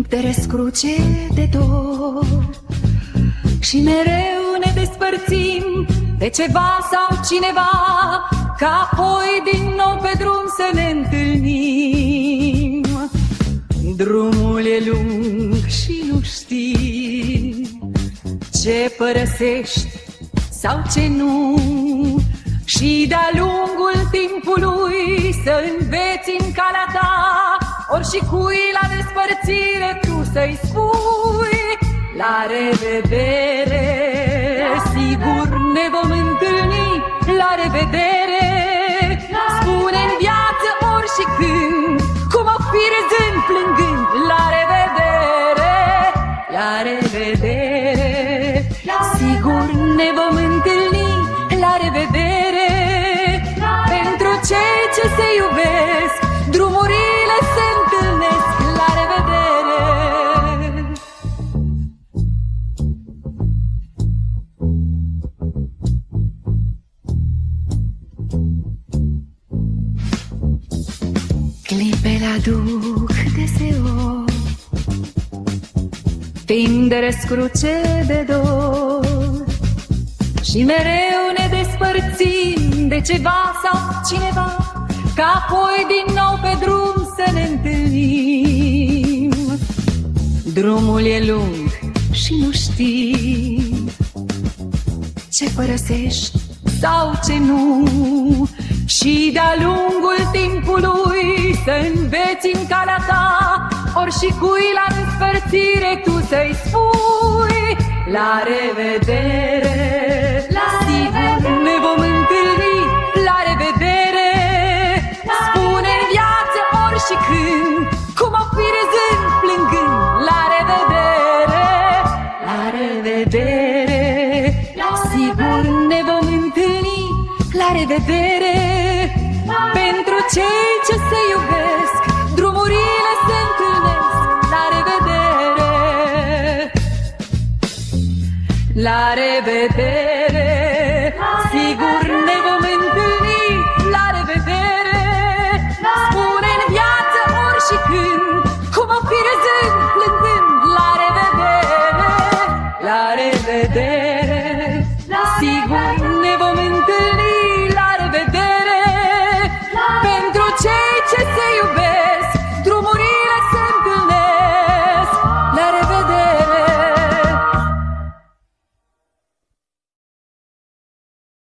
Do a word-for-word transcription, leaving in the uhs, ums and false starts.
te răscruce de dor și mereu ne despărțim de ceva sau cineva, ca apoi din nou pe drum să ne întâlnim. Drumul e lung și nu știi ce părăsești sau ce nu, și de-a lungul timpului să înveți în calea ta, ori și cui la despărțire tu să-i spui la revedere. Sigur ne vom întâlni, la revedere. Spune în viață ori și când, cum o fi râzând, plângând, la revedere, la revedere. Sigur ne vom întâlni, la revedere. Pentru cei ce se iubesc, drumurile se întâlnesc, la revedere. Clipele aduc deseori timp de răscruce de dor și mereu ne despărțim de ceva sau cineva, ca apoi din nou pe drum să ne întâlnim. Drumul e lung și nu știi ce părăsești sau ce nu, și de-a lungul timpului să înveți în calea ta, ori și cui la despărțire tu să-i spui la revedere. La sigur ne vom întâlni, la revedere. Spune în viață ori și când, cum o fi râzând, plângând, la revedere, la revedere. Sigur ne vom întâlni, la revedere. Pentru cei ce se iubesc, drumurile se întâlnesc, la revedere, la revedere.